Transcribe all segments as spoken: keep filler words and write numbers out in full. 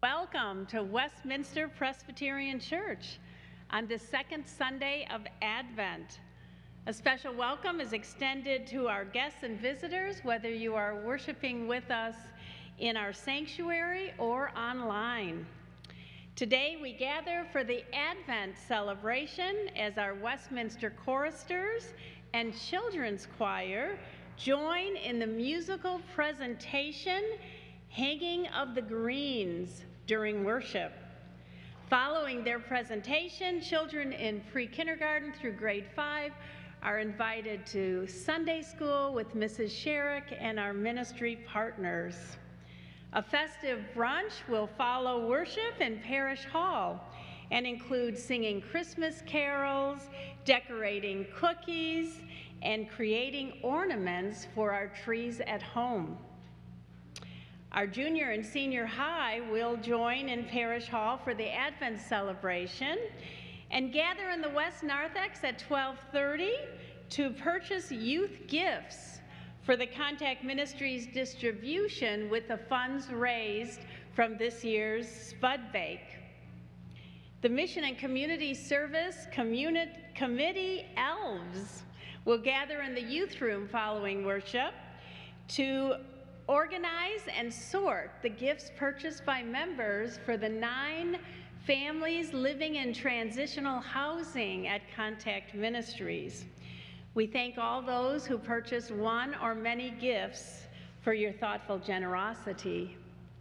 Welcome to Westminster Presbyterian Church on the second Sunday of Advent. A special welcome is extended to our guests and visitors, whether you are worshiping with us in our sanctuary or online. Today we gather for the Advent celebration as our Westminster choristers and children's choir join in the musical presentation Hanging of the Greens during worship. Following their presentation, children in pre-kindergarten through grade five are invited to Sunday school with Missus Sherrick and our ministry partners. A festive brunch will follow worship in Parish Hall and include singing Christmas carols, decorating cookies, and creating ornaments for our trees at home. Our junior and senior high will join in Parish Hall for the Advent celebration and gather in the West Narthex at twelve thirty to purchase youth gifts for the Contact Ministries distribution with the funds raised from this year's Spud Bake. The Mission and Community Service Communi- Committee Elves will gather in the youth room following worship to organize and sort the gifts purchased by members for the nine families living in transitional housing at Contact Ministries. We thank all those who purchased one or many gifts for your thoughtful generosity.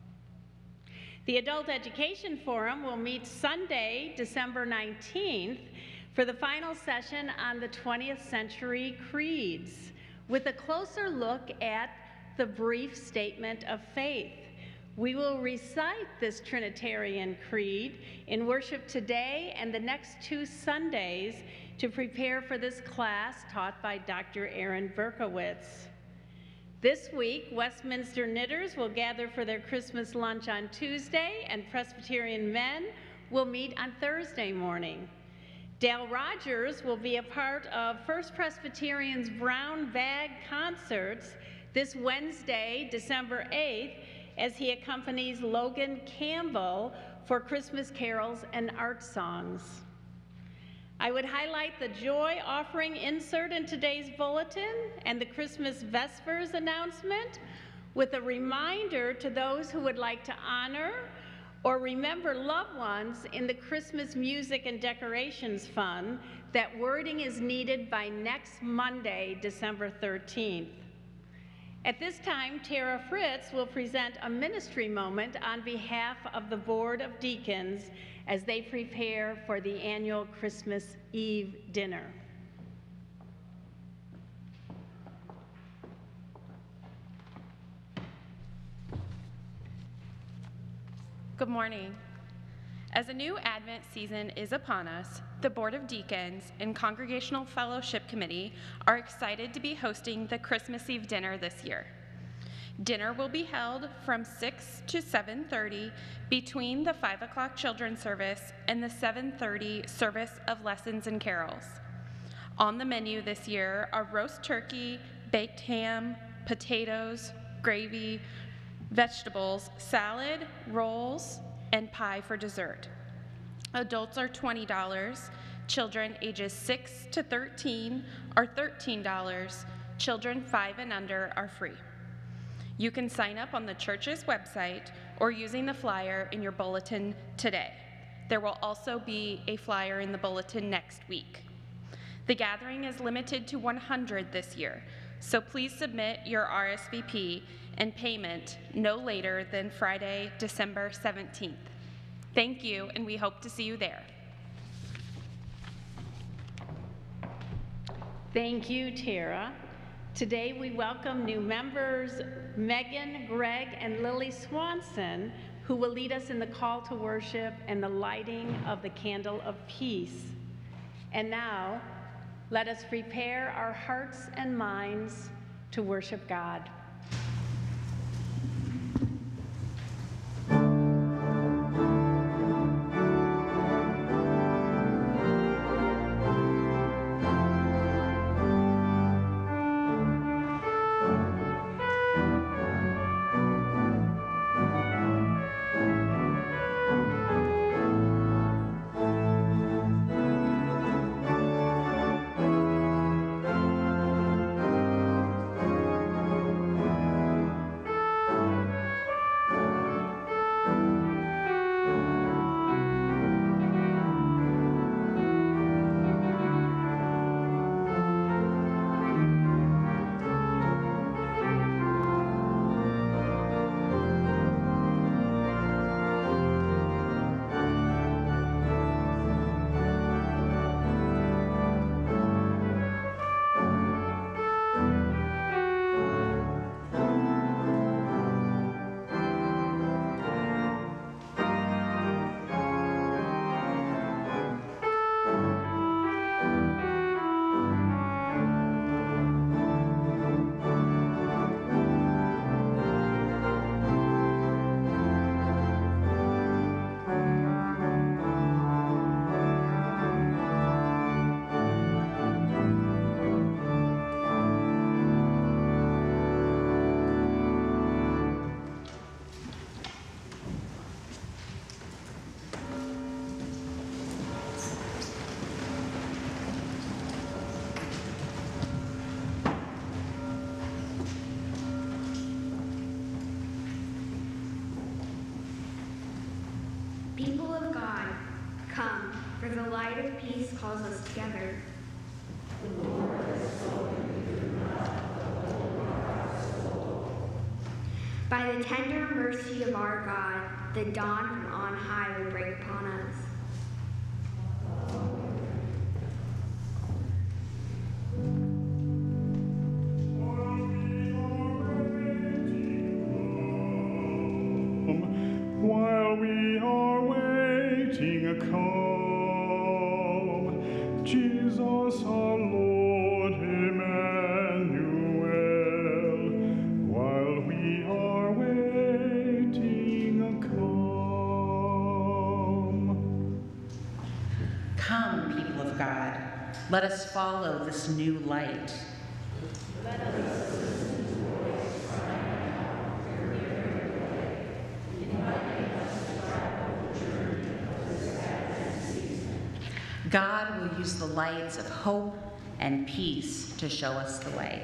The Adult Education Forum will meet Sunday, December nineteenth, for the final session on the twentieth century creeds, with a closer look at the brief statement of faith. We will recite this Trinitarian Creed in worship today and the next two Sundays to prepare for this class taught by Doctor Aaron Berkowitz. This week, Westminster Knitters will gather for their Christmas lunch on Tuesday, and Presbyterian men will meet on Thursday morning. Dale Rogers will be a part of First Presbyterian's Brown Bag Concerts this Wednesday, December eighth, as he accompanies Logan Campbell for Christmas carols and art songs. I would highlight the joy offering insert in today's bulletin and the Christmas Vespers announcement with a reminder to those who would like to honor or remember loved ones in the Christmas Music and Decorations Fund that wording is needed by next Monday, December thirteenth. At this time, Tara Fritz will present a ministry moment on behalf of the Board of Deacons as they prepare for the annual Christmas Eve dinner. Good morning. As a new Advent season is upon us, the Board of Deacons and Congregational Fellowship Committee are excited to be hosting the Christmas Eve dinner this year. Dinner will be held from six to seven thirty between the five o'clock children's service and the seven thirty service of lessons and carols. On the menu this year are roast turkey, baked ham, potatoes, gravy, vegetables, salad, rolls, and pie for dessert. Adults are twenty dollars, children ages six to thirteen are thirteen dollars, children five and under are free. You can sign up on the church's website or using the flyer in your bulletin today. There will also be a flyer in the bulletin next week. The gathering is limited to one hundred this year, so please submit your R S V P and payment no later than Friday, December seventeenth. Thank you, and we hope to see you there. Thank you, Tara. Today we welcome new members, Megan, Greg, and Lily Swanson, who will lead us in the call to worship and the lighting of the candle of peace. And now, let us prepare our hearts and minds to worship God. People of God, come, for the light of peace calls us together. By the tender mercy of our God, the dawn from on high will break upon us. While we are waiting, come, Jesus our Lord, Emmanuel. While we are waiting, come. Come, people of God, let us follow this new light. Let us God will use the lights of hope and peace to show us the way.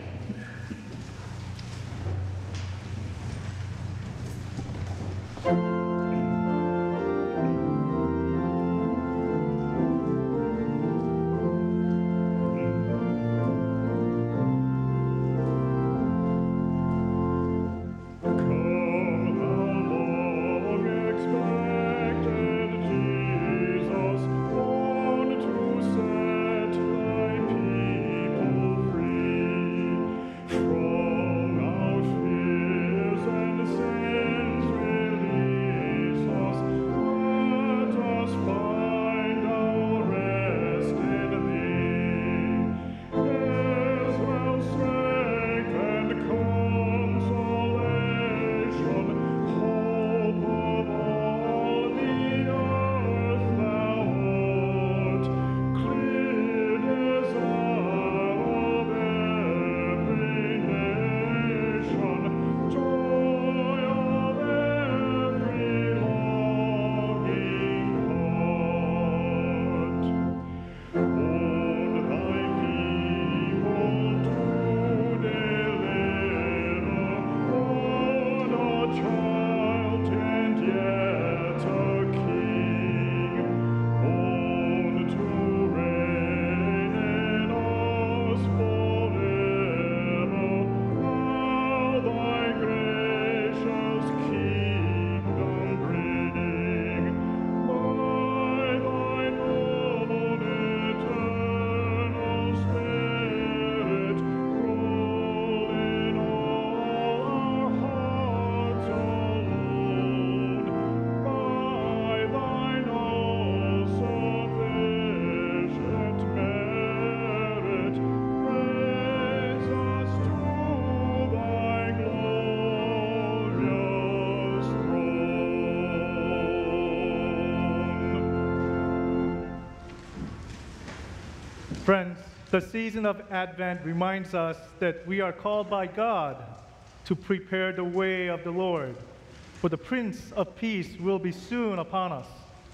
Friends, the season of Advent reminds us that we are called by God to prepare the way of the Lord, for the Prince of Peace will be soon upon us.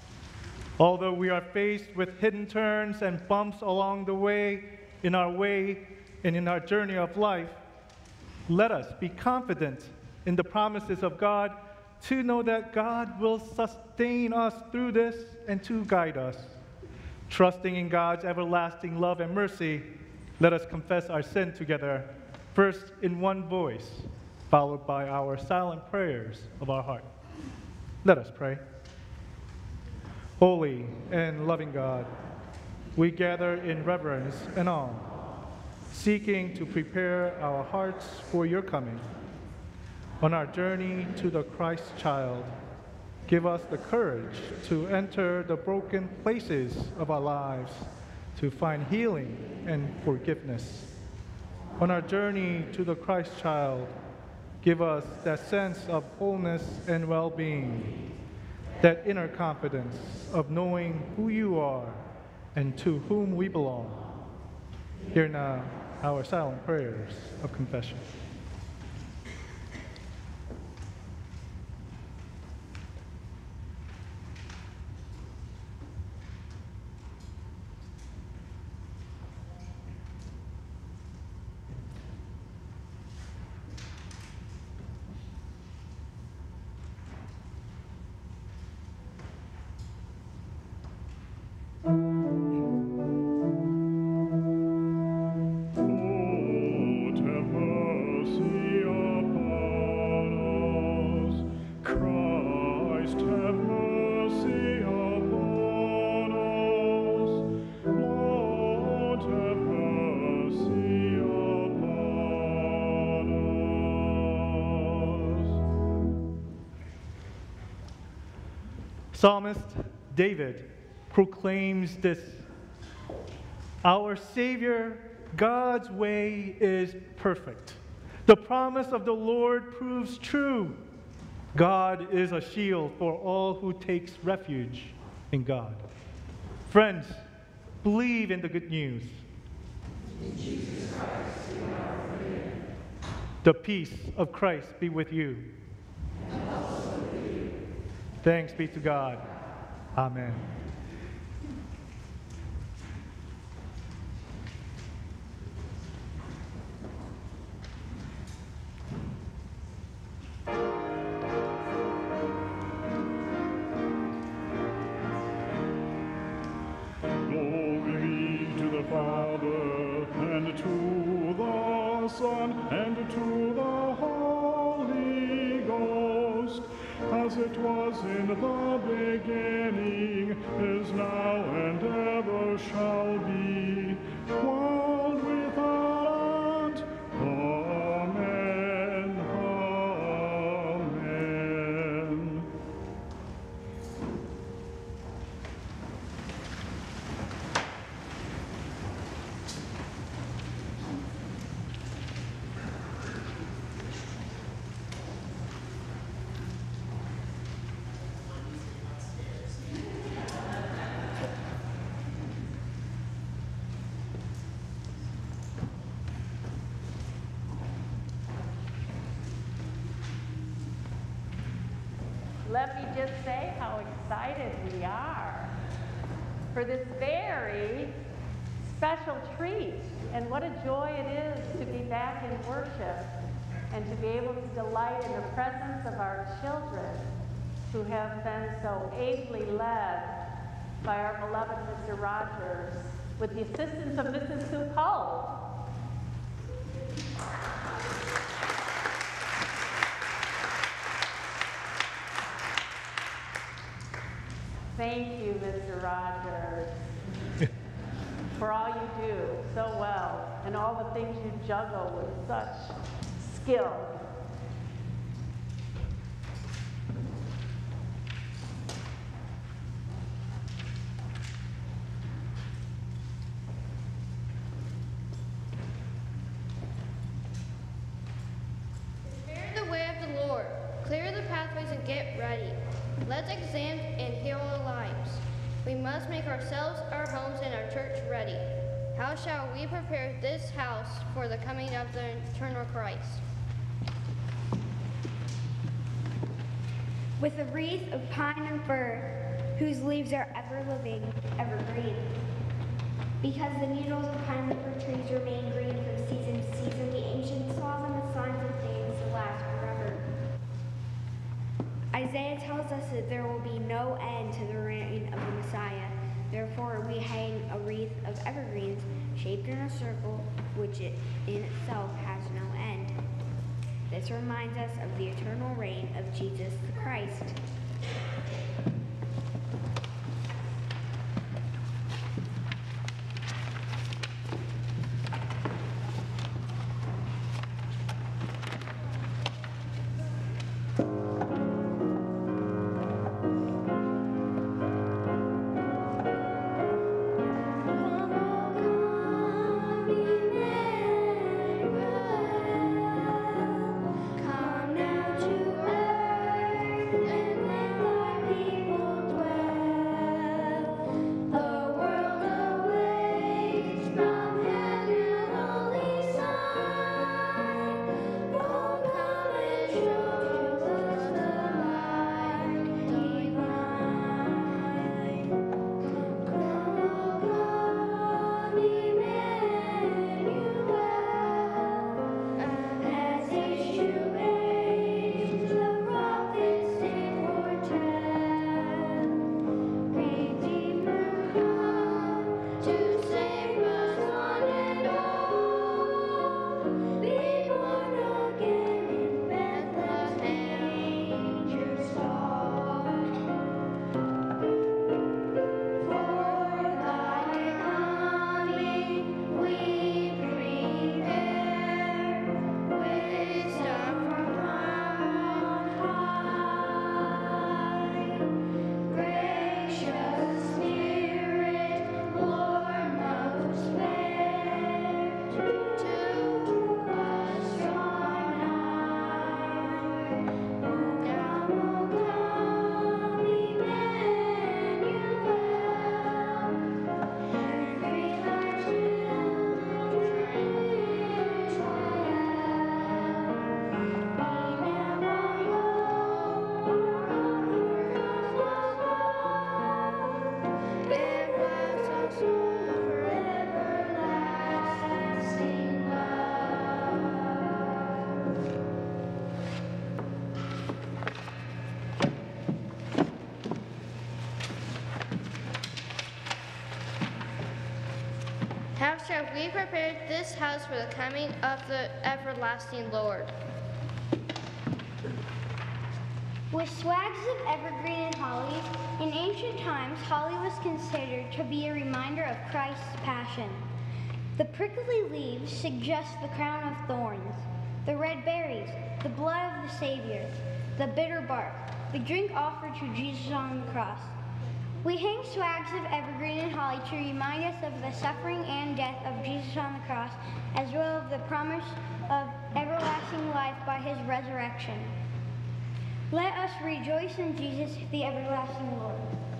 Although we are faced with hidden turns and bumps along the way, in our way and in our journey of life, let us be confident in the promises of God to know that God will sustain us through this and to guide us. Trusting in God's everlasting love and mercy, let us confess our sin together, first in one voice, followed by our silent prayers of our heart. Let us pray. Holy and loving God, we gather in reverence and awe, seeking to prepare our hearts for your coming. On our journey to the Christ child, give us the courage to enter the broken places of our lives, to find healing and forgiveness. On our journey to the Christ child, give us that sense of wholeness and well-being, that inner confidence of knowing who you are and to whom we belong. Hear now our silent prayers of confession. Psalmist David proclaims this: "Our Savior, God's way is perfect. The promise of the Lord proves true. God is a shield for all who takes refuge in God." Friends, believe in the good news. In Jesus Christ, we are free. The peace of Christ be with you. And also with you. Thanks be to God. Amen. Father, and to the Son, and to the Holy Ghost, as it was in the beginning, is now, and ever shall be, world without end. Amen. Amen. Let me just say how excited we are for this very special treat. And what a joy it is to be back in worship and to be able to delight in the presence of our children who have been so ably led by our beloved Mister Rogers with the assistance of Missus Sue Cole. Thank you, Mister Rogers, for all you do so well and all the things you juggle with such skill. Prepare the way of the Lord. Clear the pathways and get ready. Let's examine and heal our lives. We must make ourselves, our homes, and our church ready. How shall we prepare this house for the coming of the eternal Christ? With a wreath of pine and fir, whose leaves are ever living, ever green. Because the needles of pine and fir trees remain green from season to season, the ancient saw them as signs of things that last forever. Isaiah tells us that there will be no end to the reign of the Messiah. Therefore, we hang a wreath of evergreens shaped in a circle, which it in itself has no end. This reminds us of the eternal reign of Jesus the Christ. Come now to earth and shall we prepare this house for the coming of the everlasting Lord? With swags of evergreen and holly, in ancient times, holly was considered to be a reminder of Christ's passion. The prickly leaves suggest the crown of thorns, the red berries, the blood of the Savior, the bitter bark, the drink offered to Jesus on the cross. We hang swags of evergreen and holly to remind us of the suffering and death of Jesus on the cross, as well as the promise of everlasting life by his resurrection. Let us rejoice in Jesus, the everlasting Lord.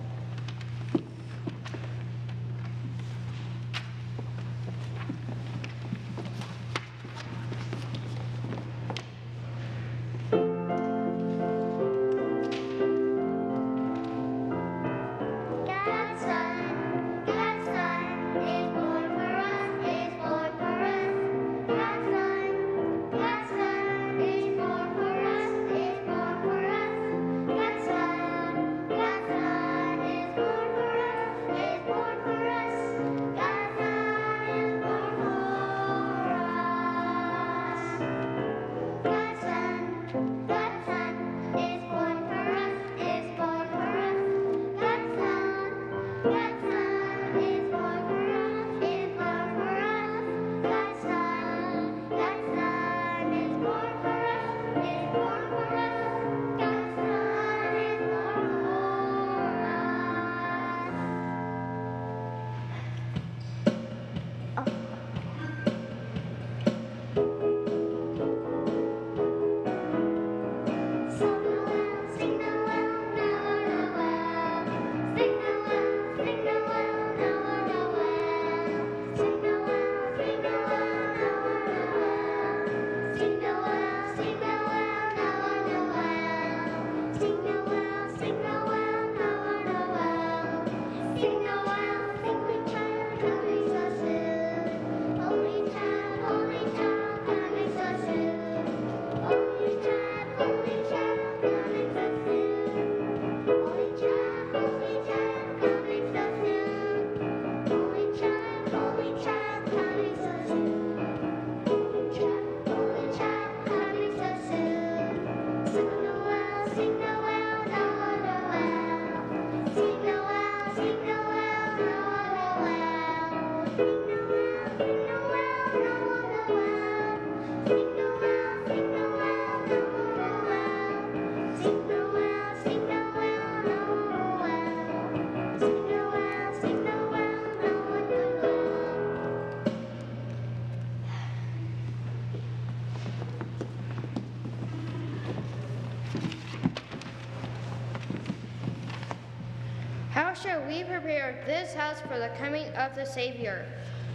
How shall we prepare this house for the coming of the Savior?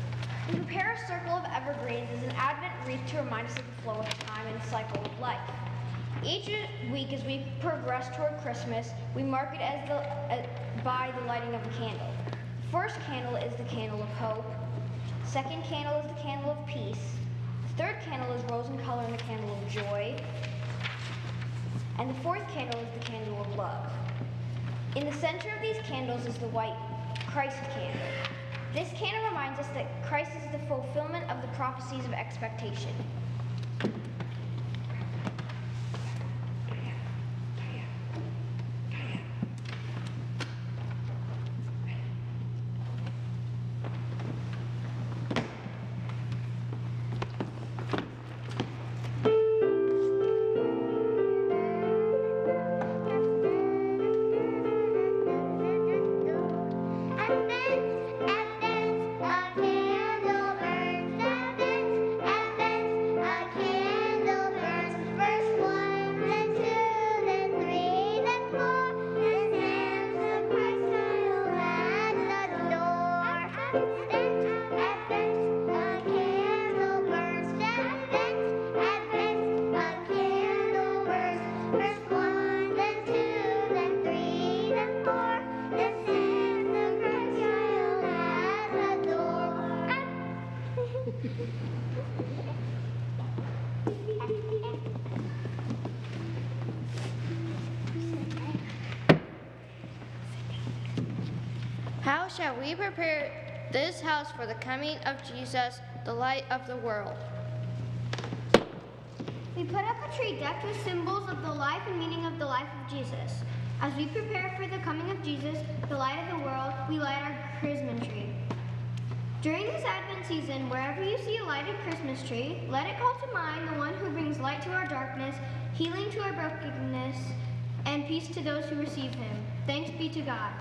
We prepare a circle of evergreens as an Advent wreath to remind us of the flow of time and cycle of life. Each week as we progress toward Christmas, we mark it as the, uh, by the lighting of a candle. The first candle is the candle of hope. The second candle is the candle of peace. The third candle is rose in color and the candle of joy. And the fourth candle is the candle of love. In the center of these candles is the white Christ candle. This candle reminds us that Christ is the fulfillment of the prophecies of expectation. How shall we prepare this house for the coming of Jesus, the light of the world. We put up a tree decked with symbols of the life and meaning of the life of Jesus. As we prepare for the coming of Jesus, the light of the world, we light our Christmas tree. During this Advent season, wherever you see a lighted Christmas tree, let it call to mind the one who brings light to our darkness, healing to our brokenness, and peace to those who receive him. Thanks be to God.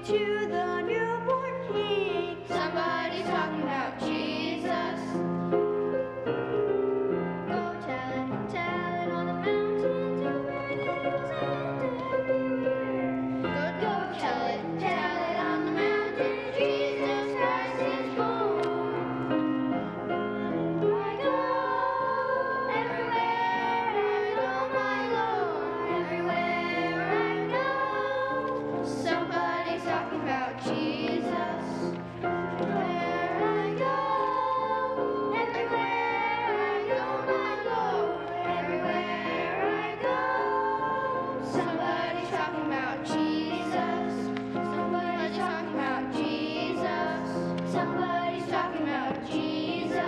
to the newborn King. Somebody's talking about Jesus. Go tell it, tell it on the mountains, over the hills and everywhere. Go, go tell it, tell it on the mountains. Jesus Christ is born. I go, everywhere I go, my Lord, everywhere I go. Somebody's talking about Jesus. Where I go, everywhere I go, my Lord, everywhere I go. Somebody's talking about Jesus. Somebody's talking about Jesus. Somebody's talking about Jesus.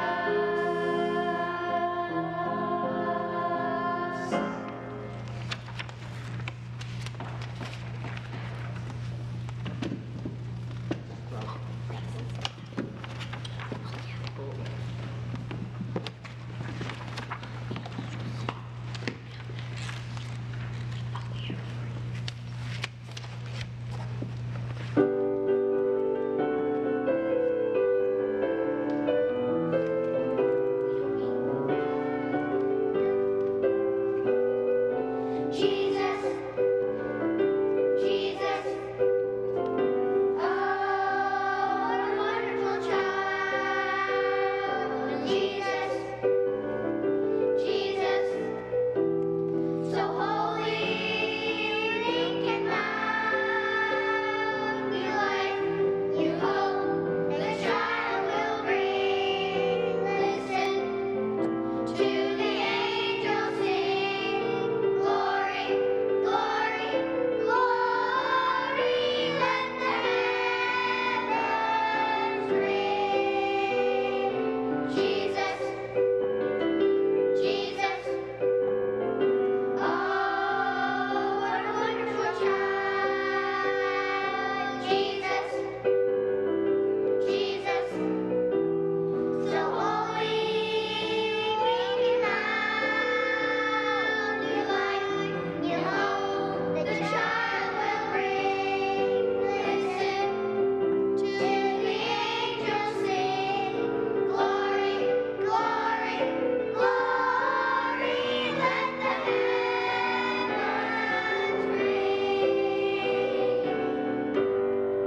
Jesus, Jesus, oh, what a wonderful child. Jesus, Jesus, so holy, unique and mild. New life, new hope, the child will bring. Listen to the angels sing, glory, glory, glory, let the heavens ring. Jesus, Jesus, oh, what a wonderful child. Jesus, Jesus, so holy, weak and mild. New life, new hope, the child will bring. Listen to the angels sing, glory, glory, glory, let the heavens ring.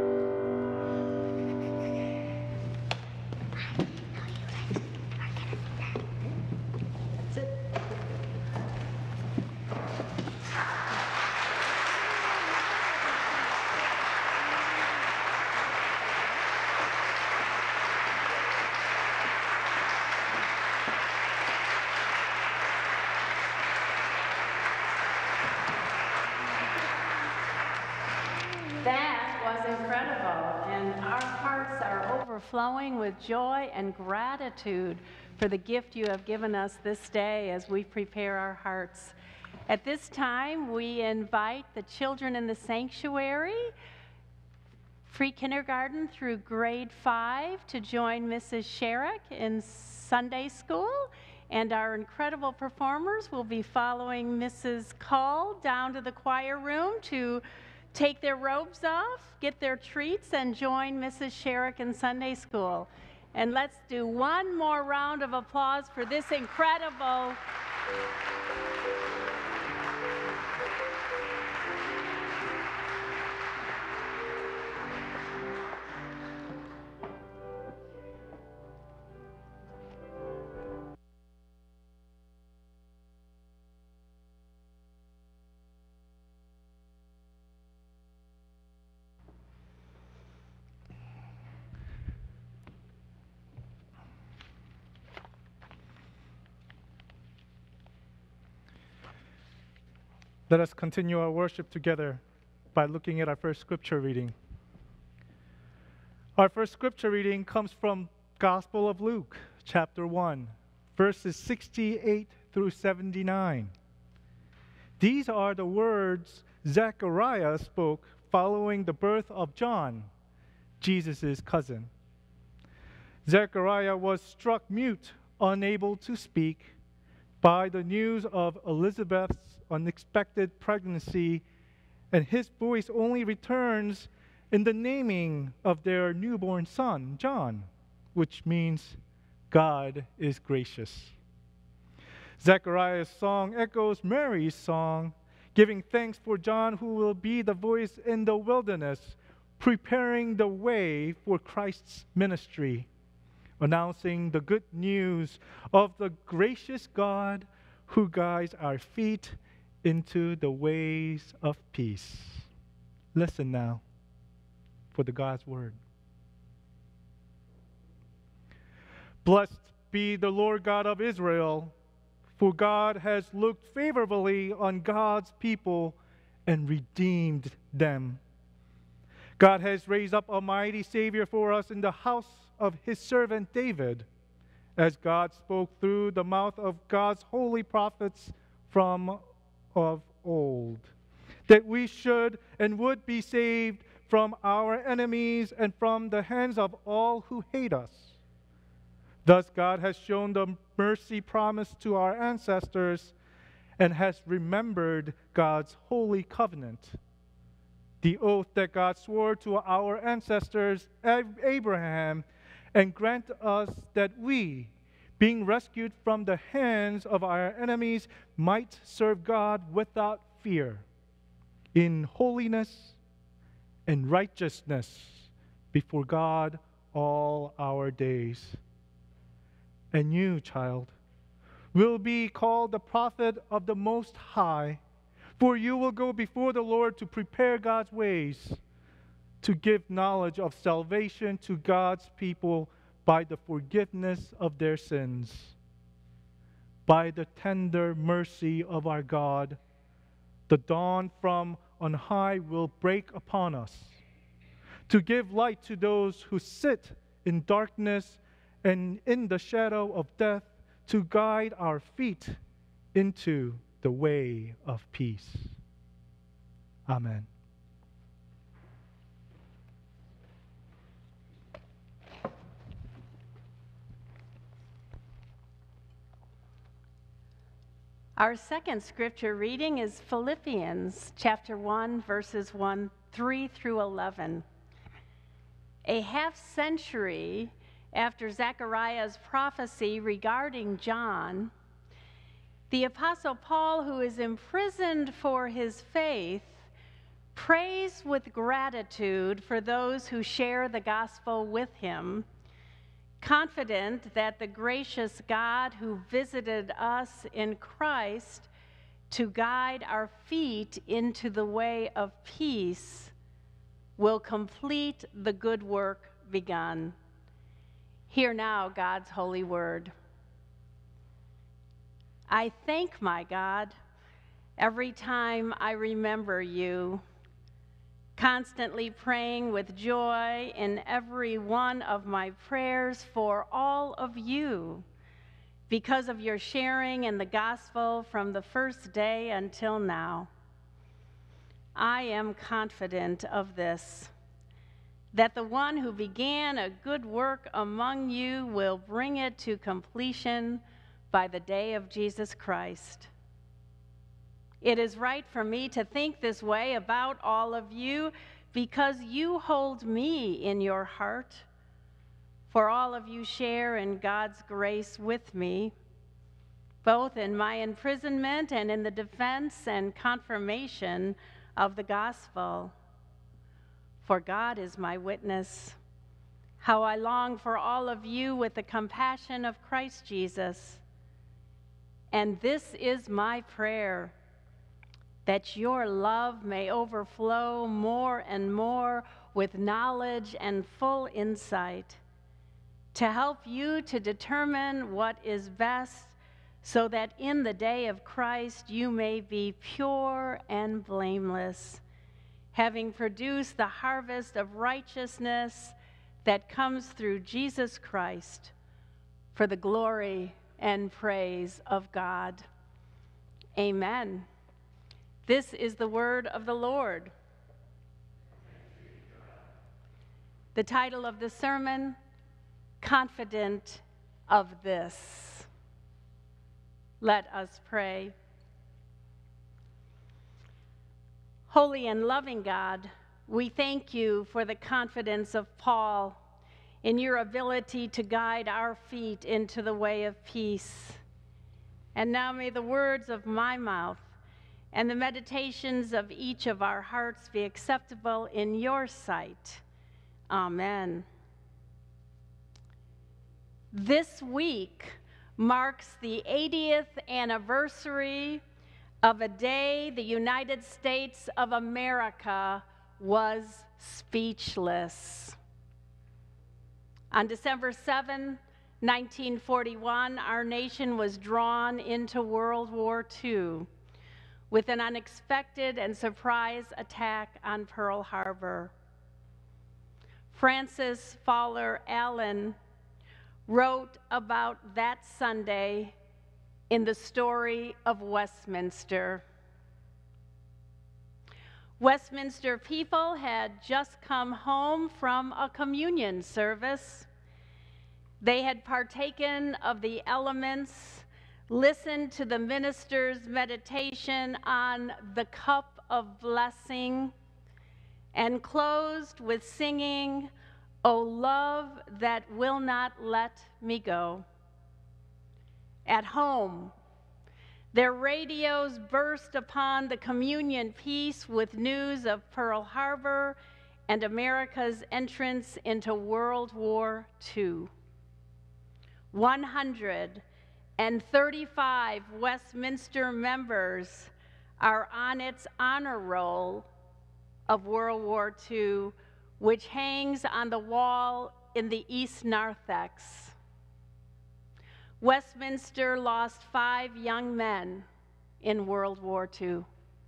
That was incredible, and our hearts are overflowing with joy and gratitude for the gift you have given us this day as we prepare our hearts. At this time, we invite the children in the sanctuary, pre-kindergarten through grade five, to join Missus Sherrick in Sunday school, and our incredible performers will be following Missus Call down to the choir room to take their robes off, get their treats, and join Missus Sherrick in Sunday school. And let's do one more round of applause for this incredible Let us continue our worship together by looking at our first scripture reading. Our first scripture reading comes from Gospel of Luke, chapter one, verses sixty-eight through seventy-nine. These are the words Zechariah spoke following the birth of John, Jesus' cousin. Zechariah was struck mute, unable to speak, by the news of Elizabeth's unexpected pregnancy, and his voice only returns in the naming of their newborn son, John, which means God is gracious. Zechariah's song echoes Mary's song, giving thanks for John, who will be the voice in the wilderness, preparing the way for Christ's ministry, announcing the good news of the gracious God who guides our feet into the ways of peace. Listen now for the God's word. Blessed be the Lord God of Israel, for God has looked favorably on God's people and redeemed them. God has raised up a mighty Savior for us in the house of his servant David, as God spoke through the mouth of God's holy prophets from of old, that we should and would be saved from our enemies and from the hands of all who hate us. Thus God has shown the mercy promised to our ancestors and has remembered God's holy covenant, the oath that God swore to our ancestors, Abraham, and grant us that we, being rescued from the hands of our enemies, might serve God without fear, in holiness and righteousness before God all our days. And you, child, will be called the prophet of the Most High, for you will go before the Lord to prepare God's ways, to give knowledge of salvation to God's people by the forgiveness of their sins. By the tender mercy of our God, the dawn from on high will break upon us, to give light to those who sit in darkness and in the shadow of death, to guide our feet into the way of peace. Amen. Our second scripture reading is Philippians chapter one, verses one, three through eleven. A half century after Zechariah's prophecy regarding John, the Apostle Paul, who is imprisoned for his faith, prays with gratitude for those who share the gospel with him, confident that the gracious God who visited us in Christ to guide our feet into the way of peace will complete the good work begun. Hear now God's holy word. I thank my God every time I remember you, constantly praying with joy in every one of my prayers for all of you, because of your sharing in the gospel from the first day until now. I am confident of this, that the one who began a good work among you will bring it to completion by the day of Jesus Christ. It is right for me to think this way about all of you because you hold me in your heart, for all of you share in God's grace with me, both in my imprisonment and in the defense and confirmation of the gospel. For God is my witness, how I long for all of you with the compassion of Christ Jesus. And this is my prayer, that your love may overflow more and more with knowledge and full insight, to help you to determine what is best, so that in the day of Christ you may be pure and blameless, having produced the harvest of righteousness that comes through Jesus Christ, for the glory and praise of God. Amen. This is the word of the Lord. The title of the sermon, Confident of This. Let us pray. Holy and loving God, we thank you for the confidence of Paul in your ability to guide our feet into the way of peace. And now may the words of my mouth and the meditations of each of our hearts be acceptable in your sight. Amen. This week marks the eightieth anniversary of a day the United States of America was speechless. On December seventh, nineteen forty-one, our nation was drawn into World War Two with an unexpected and surprise attack on Pearl Harbor. Francis Fowler Allen wrote about that Sunday in The Story of Westminster. Westminster people had just come home from a communion service. They had partaken of the elements, listened to the minister's meditation on the cup of blessing, and closed with singing, "O love that will not let me go." At home, their radios burst upon the communion piece with news of Pearl Harbor and America's entrance into World War Two. one hundred thirty-five Westminster members are on its honor roll of World War Two, which hangs on the wall in the East Narthex. Westminster lost five young men in World War Two.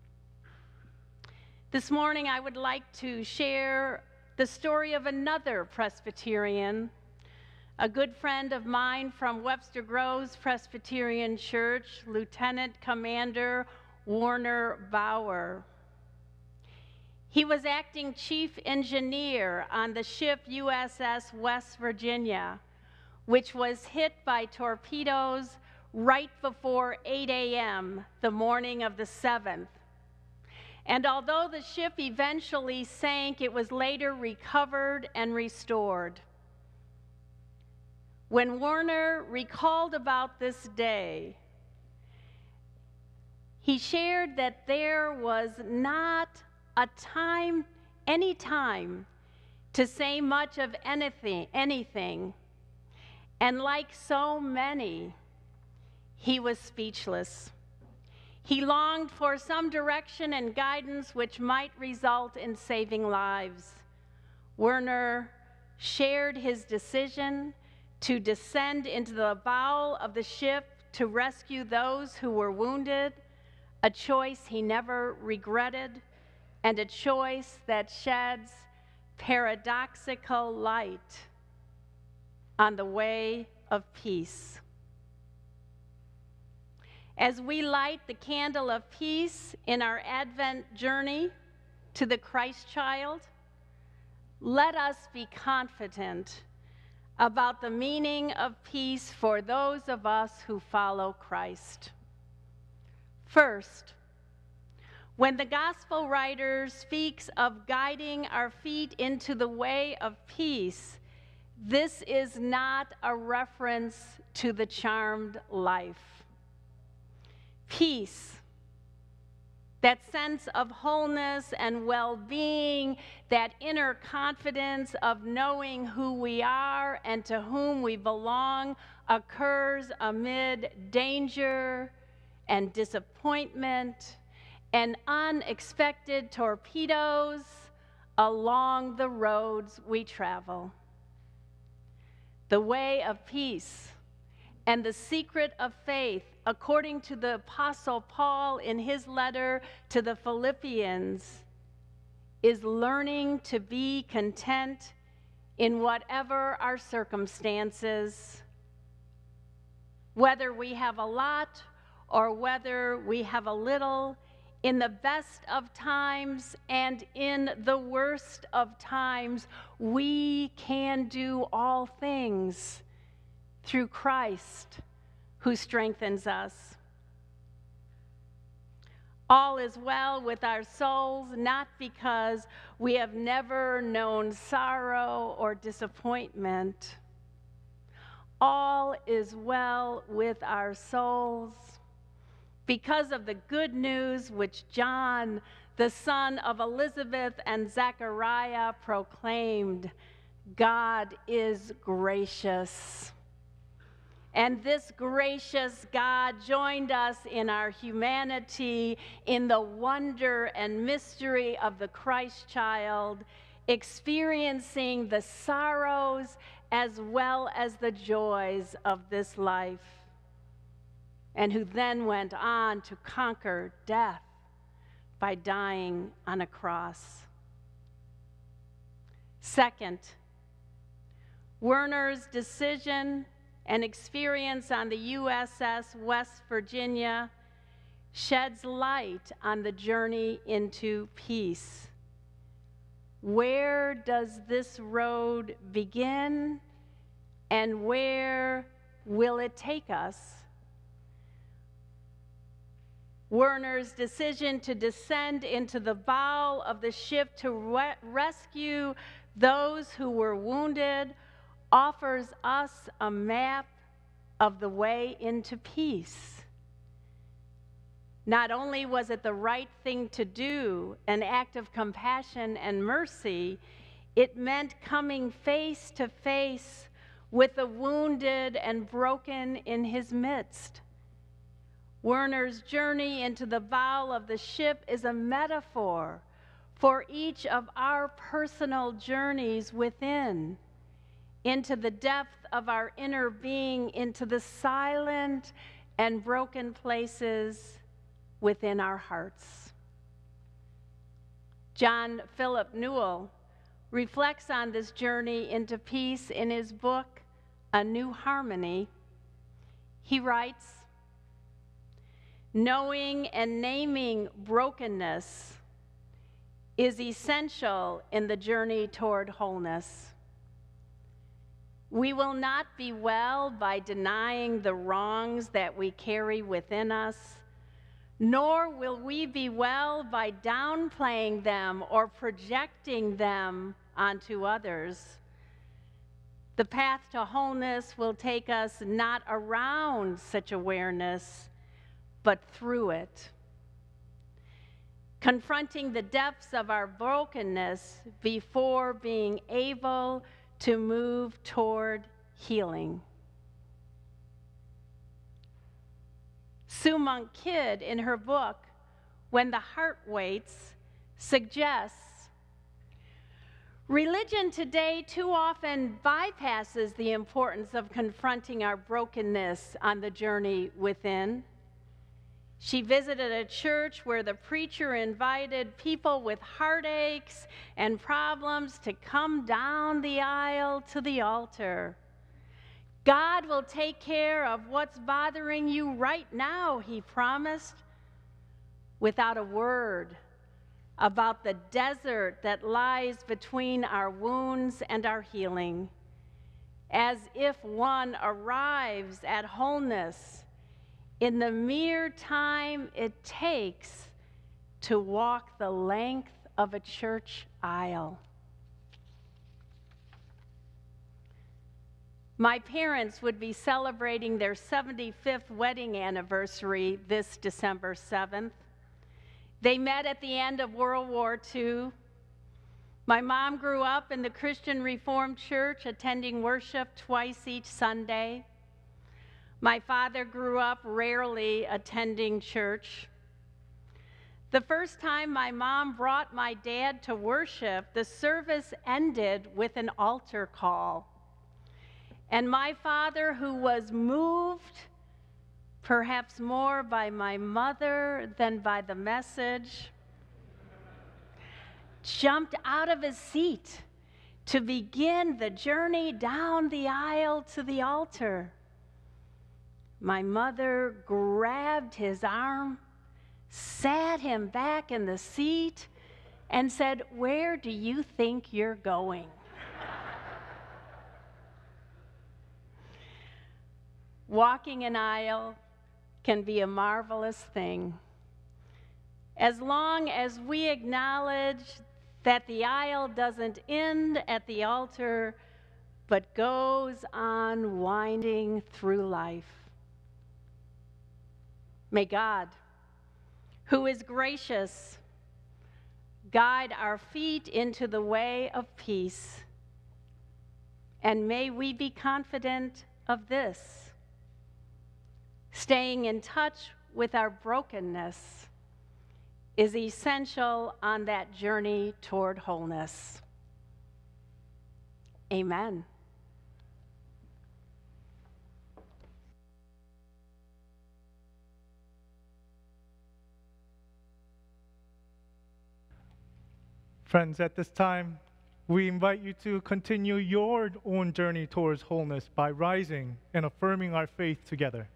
This morning, I would like to share the story of another Presbyterian, a good friend of mine from Webster Groves Presbyterian Church, Lieutenant Commander Warner Bauer. He was acting chief engineer on the ship U S S West Virginia, which was hit by torpedoes right before eight a m the morning of the seventh. And although the ship eventually sank, it was later recovered and restored. When Warner recalled about this day, he shared that there was not a time, any time, to say much of anything, anything. And like so many, he was speechless. He longed for some direction and guidance which might result in saving lives. Werner shared his decision to descend into the bow of the ship to rescue those who were wounded, a choice he never regretted, and a choice that sheds paradoxical light on the way of peace. As we light the candle of peace in our Advent journey to the Christ child, let us be confident about the meaning of peace for those of us who follow Christ. First, when the gospel writer speaks of guiding our feet into the way of peace, this is not a reference to the charmed life. Peace, that sense of wholeness and well-being, that inner confidence of knowing who we are and to whom we belong, occurs amid danger and disappointment and unexpected torpedoes along the roads we travel. The way of peace and the secret of faith, according to the Apostle Paul in his letter to the Philippians, is learning to be content in whatever our circumstances, whether we have a lot or whether we have a little, in the best of times and in the worst of times, we can do all things through Christ who strengthens us. All is well with our souls, not because we have never known sorrow or disappointment. All is well with our souls because of the good news which John, the son of Elizabeth and Zechariah, proclaimed. God is gracious. And this gracious God joined us in our humanity, in the wonder and mystery of the Christ child, experiencing the sorrows as well as the joys of this life, and who then went on to conquer death by dying on a cross. Second, Werner's decision and experience on the U S S West Virginia sheds light on the journey into peace. Where does this road begin, and where will it take us? Werner's decision to descend into the bow of the ship to re- rescue those who were wounded offers us a map of the way into peace. Not only was it the right thing to do, an act of compassion and mercy, it meant coming face to face with the wounded and broken in his midst. Werner's journey into the bow of the ship is a metaphor for each of our personal journeys within, into the depth of our inner being, into the silent and broken places within our hearts. John Philip Newell reflects on this journey into peace in his book, A New Harmony. He writes, "Knowing and naming brokenness is essential in the journey toward wholeness. We will not be well by denying the wrongs that we carry within us, nor will we be well by downplaying them or projecting them onto others. The path to wholeness will take us not around such awareness, but through it. Confronting the depths of our brokenness before being able to move toward healing." Sue Monk Kidd, in her book, When the Heart Waits, suggests, religion today too often bypasses the importance of confronting our brokenness on the journey within. She visited a church where the preacher invited people with heartaches and problems to come down the aisle to the altar. God will take care of what's bothering you right now, he promised, without a word about the desert that lies between our wounds and our healing, as if one arrives at wholeness in the mere time it takes to walk the length of a church aisle. My parents would be celebrating their seventy-fifth wedding anniversary this December seventh. They met at the end of World War Two. My mom grew up in the Christian Reformed Church, attending worship twice each Sunday. My father grew up rarely attending church. The first time my mom brought my dad to worship, the service ended with an altar call. And my father, who was moved perhaps more by my mother than by the message, jumped out of his seat to begin the journey down the aisle to the altar. My mother grabbed his arm, sat him back in the seat, and said, "Where do you think you're going?" Walking an aisle can be a marvelous thing. As long as we acknowledge that the aisle doesn't end at the altar, but goes on winding through life. May God, who is gracious, guide our feet into the way of peace. And may we be confident of this: staying in touch with our brokenness is essential on that journey toward wholeness. Amen. Friends, at this time, we invite you to continue your own journey towards wholeness by rising and affirming our faith together.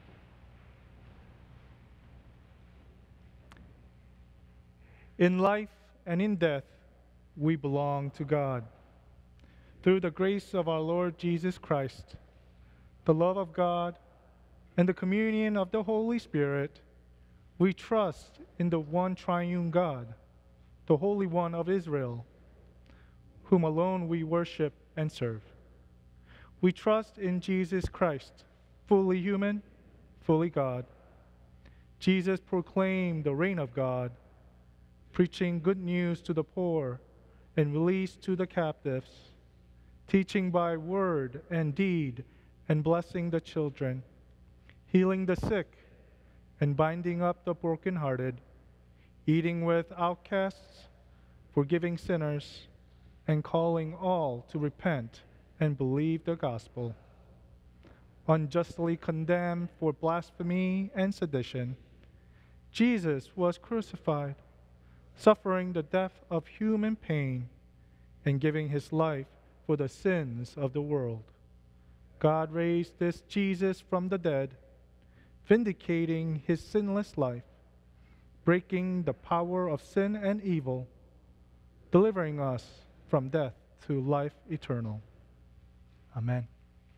In life and in death, we belong to God. Through the grace of our Lord Jesus Christ, the love of God, and the communion of the Holy Spirit, we trust in the one triune God, the Holy One of Israel, whom alone we worship and serve. We trust in Jesus Christ, fully human, fully God. Jesus proclaimed the reign of God, preaching good news to the poor and release to the captives, teaching by word and deed and blessing the children, healing the sick and binding up the brokenhearted, eating with outcasts, forgiving sinners, and calling all to repent and believe the gospel. Unjustly condemned for blasphemy and sedition, Jesus was crucified, suffering the death of human pain and giving his life for the sins of the world. God raised this Jesus from the dead, vindicating his sinless life, breaking the power of sin and evil, delivering us from death to life eternal. Amen.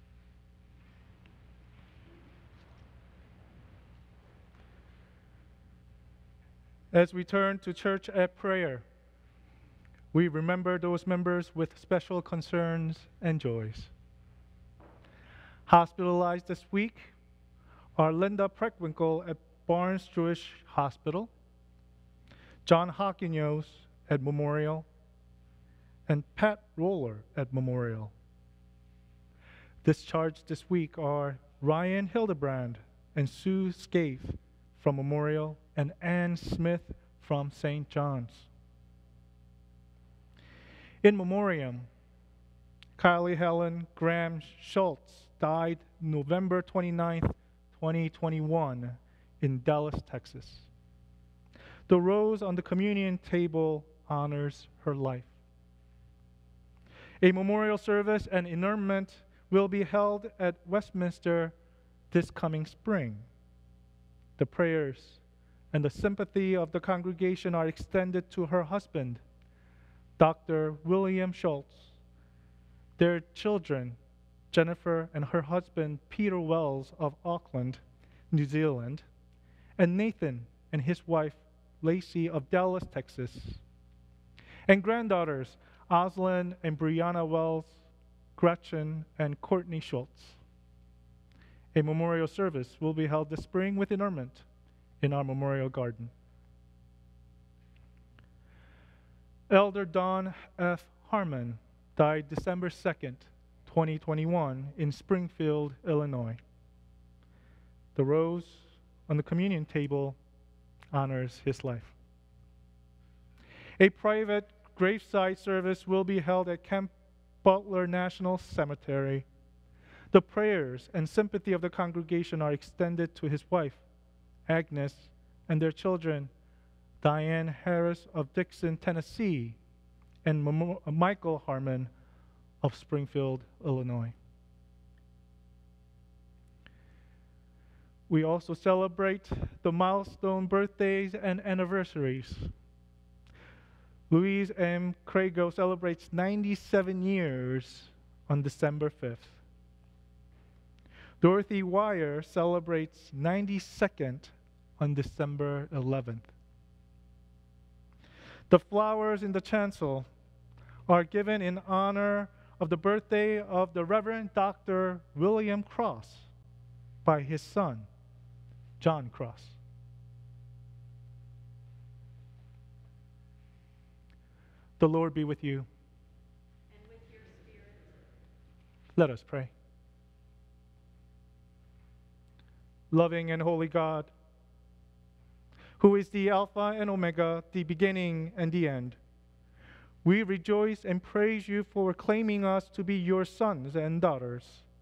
As we turn to church at prayer, we remember those members with special concerns and joys. Hospitalized this week are Linda Preckwinkle at Barnes Jewish Hospital, John Hawkinyos at Memorial, and Pat Roller at Memorial. Discharged this week are Ryan Hildebrand and Sue Scaife from Memorial, and Ann Smith from Saint John's. In memoriam, Kylie Helen Graham Schultz died November twenty-ninth, twenty twenty-one in Dallas, Texas. The rose on the communion table honors her life. A memorial service and interment will be held at Westminster this coming spring. The prayers and the sympathy of the congregation are extended to her husband, Doctor William Schultz, their children, Jennifer and her husband, Peter Wells of Auckland, New Zealand, and Nathan and his wife, Lacey of Dallas, Texas, and granddaughters, Oslin and Brianna Wells, Gretchen and Courtney Schultz. A memorial service will be held this spring with interment in our memorial garden. Elder Don F. Harmon died December second, twenty twenty-one in Springfield, Illinois. The rose on the communion table honors his life. A private graveside service will be held at Camp Butler National Cemetery. The prayers and sympathy of the congregation are extended to his wife, Agnes, and their children, Diane Harris of Dixon, Tennessee, and Mem- Michael Harmon of Springfield, Illinois. We also celebrate the milestone birthdays and anniversaries. Louise M. Crago celebrates ninety-seven years on December fifth. Dorothy Wire celebrates ninety-second on December eleventh. The flowers in the chancel are given in honor of the birthday of the Reverend Doctor William Cross by his son, John Cross. The Lord be with you. And with your spirit. Let us pray. Loving and holy God, who is the Alpha and Omega, the beginning and the end, we rejoice and praise you for claiming us to be your sons and daughters.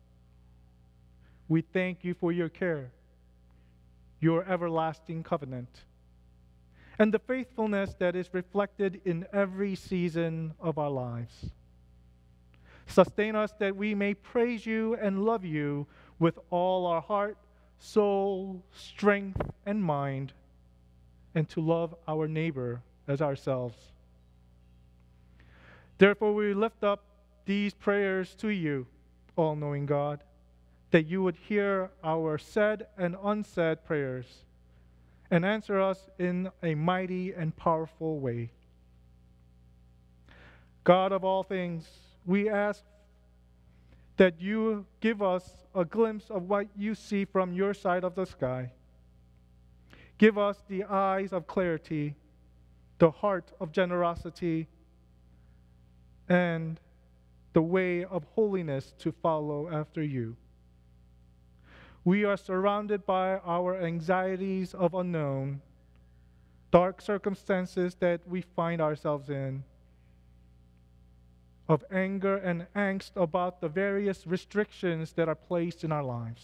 We thank you for your care, your everlasting covenant, and the faithfulness that is reflected in every season of our lives. Sustain us that we may praise you and love you with all our heart, soul, strength, and mind, and to love our neighbor as ourselves. Therefore, we lift up these prayers to you, all-knowing God, that you would hear our said and unsaid prayers and answer us in a mighty and powerful way. God of all things, we ask that you give us a glimpse of what you see from your side of the sky. Give us the eyes of clarity, the heart of generosity, and the way of holiness to follow after you. We are surrounded by our anxieties of unknown, dark circumstances that we find ourselves in, of anger and angst about the various restrictions that are placed in our lives.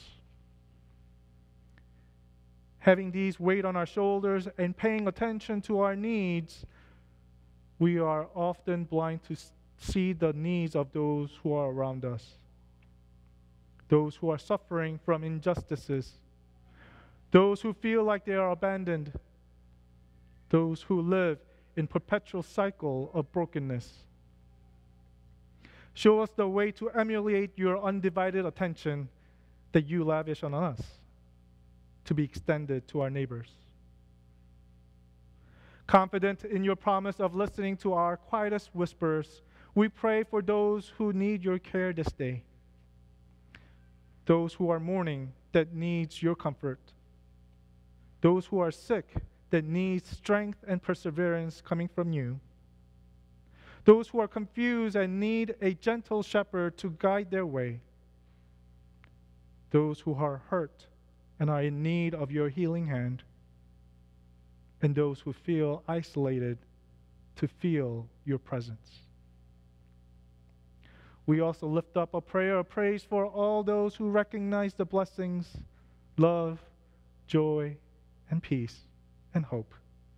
Having these weight on our shoulders and paying attention to our needs, we are often blind to see the needs of those who are around us, those who are suffering from injustices, those who feel like they are abandoned, those who live in perpetual cycle of brokenness. Show us the way to emulate your undivided attention that you lavish on us to be extended to our neighbors. Confident in your promise of listening to our quietest whispers, we pray for those who need your care this day, those who are mourning that needs your comfort, those who are sick that needs strength and perseverance coming from you, those who are confused and need a gentle shepherd to guide their way, those who are hurt and are in need of your healing hand, and those who feel isolated to feel your presence. We also lift up a prayer of praise for all those who recognize the blessings, love, joy, and peace, and hope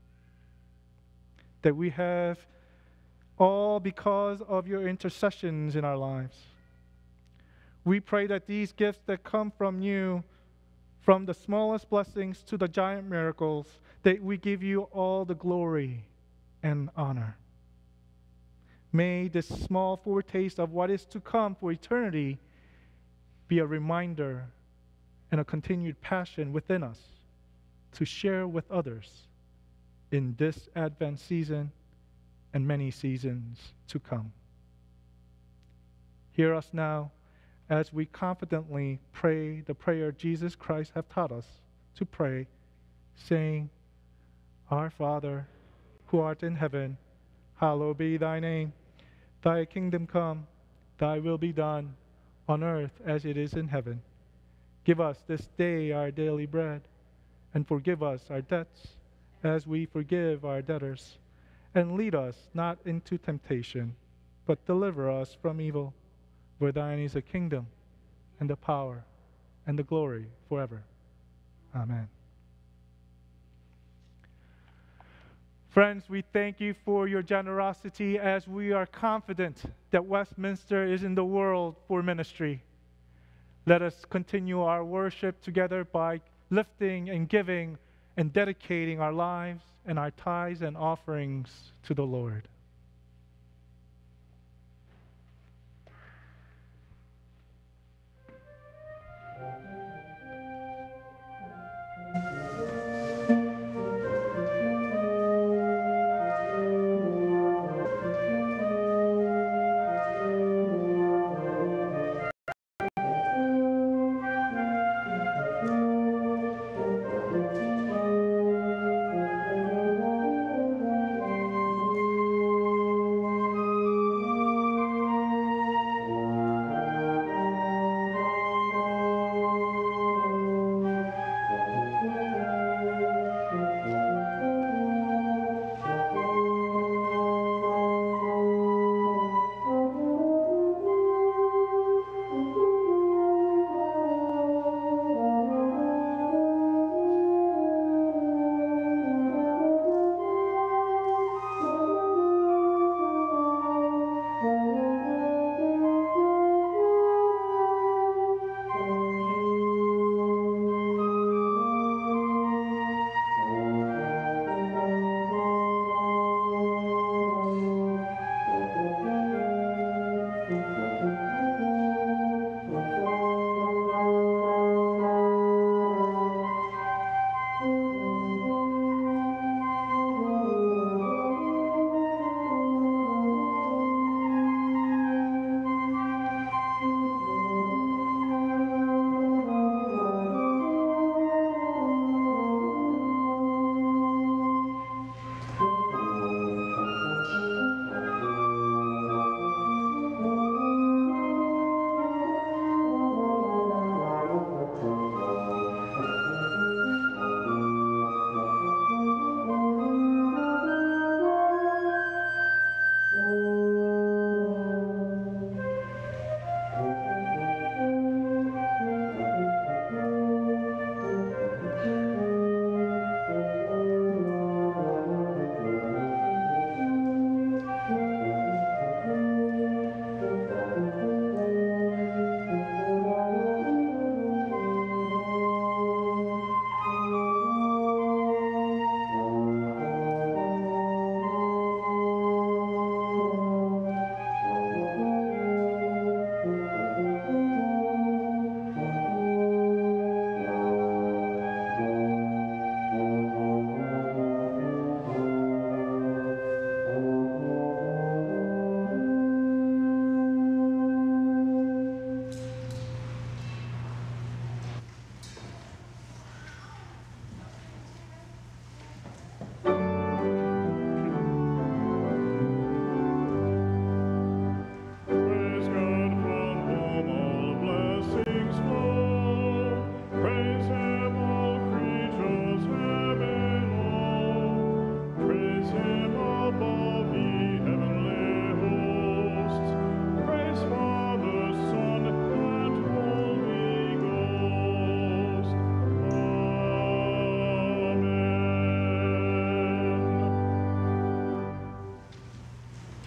that we have all because of your intercessions in our lives. We pray that these gifts that come from you, from the smallest blessings to the giant miracles, that we give you all the glory and honor. May this small foretaste of what is to come for eternity be a reminder and a continued passion within us to share with others in this Advent season and many seasons to come. Hear us now as we confidently pray the prayer Jesus Christ hath taught us to pray, saying, Our Father, who art in heaven, hallowed be thy name. Thy kingdom come, thy will be done, on earth as it is in heaven. Give us this day our daily bread, and forgive us our debts, as we forgive our debtors. And lead us not into temptation, but deliver us from evil. For thine is the kingdom, and the power, and the glory forever. Amen. Friends, we thank you for your generosity as we are confident that Westminster is in the world for ministry. Let us continue our worship together by lifting and giving and dedicating our lives and our tithes and offerings to the Lord.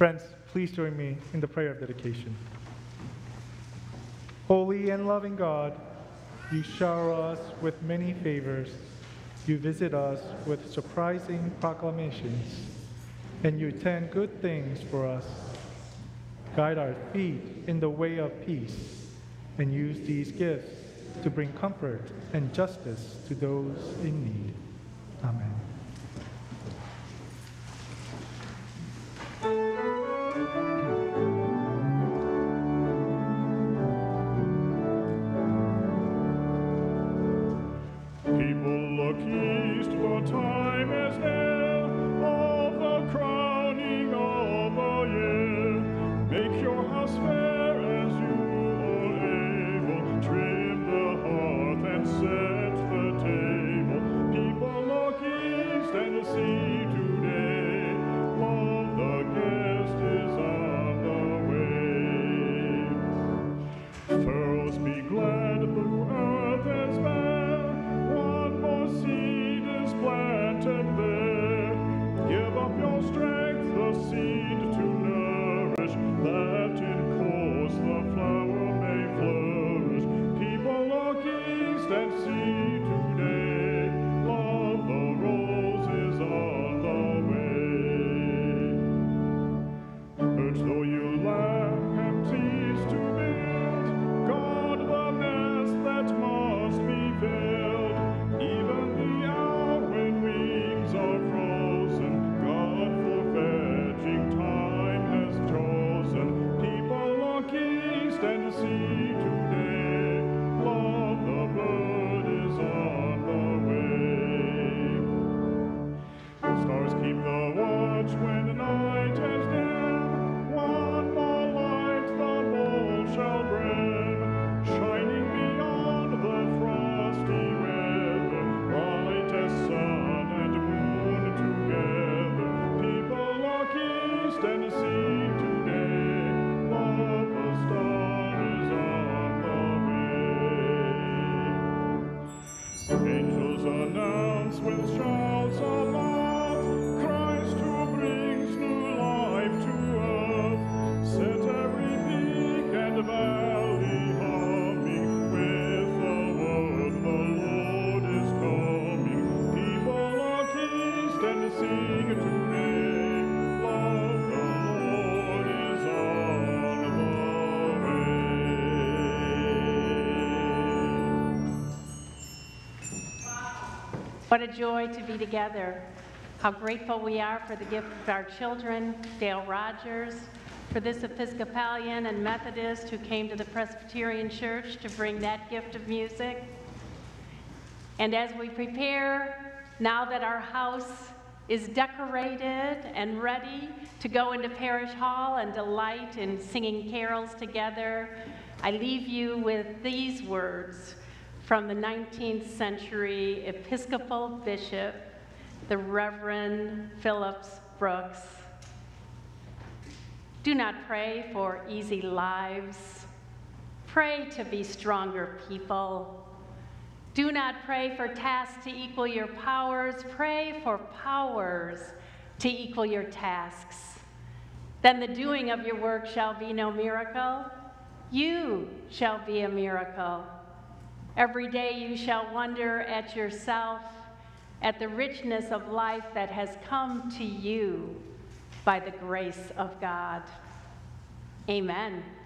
Friends, please join me in the prayer of dedication. Holy and loving God, you shower us with many favors. You visit us with surprising proclamations, and you intend good things for us. Guide our feet in the way of peace, and use these gifts to bring comfort and justice to those in need. Amen. Time is near of the crowning of the year. Make your house fair as you are able. Trim the hearth and set the table. People look east and see today. Love the guest is on the way. Furrows be glad, the earth is bare. One more seed is planted there. Give up your strength, the seed to nourish, that in course the flower may flourish. People look east and see today. Love, the rose is on the way. Earth, though you lack empties to build, guard the nest that must be filled. Even the hour when wings are frozen, God for fetching time has chosen. People look east and see today. Love, the bird is on the way. The stars keep the watch when the night has dim. One more light the bowl shall brim, shining beyond the frosty weather, bright as sun and moon together. People look east and see today. Love, the star is on the way. Angels announce with shouts of love, Christ who brings new life to earth. Set every peak and valley humming with the word, the Lord is coming. People look east and sing today. Love, the Lord is on the way. What a joy to be together. How grateful we are for the gift of our children, Dale Rogers, for this Episcopalian and Methodist who came to the Presbyterian Church to bring that gift of music. And as we prepare, now that our house is decorated and ready to go into Parish Hall and delight in singing carols together, I leave you with these words from the nineteenth century Episcopal bishop, the Reverend Phillips Brooks. Do not pray for easy lives. Pray to be stronger people. Do not pray for tasks to equal your powers. Pray for powers to equal your tasks. Then the doing of your work shall be no miracle. You shall be a miracle. Every day you shall wonder at yourself, at the richness of life that has come to you by the grace of God. Amen.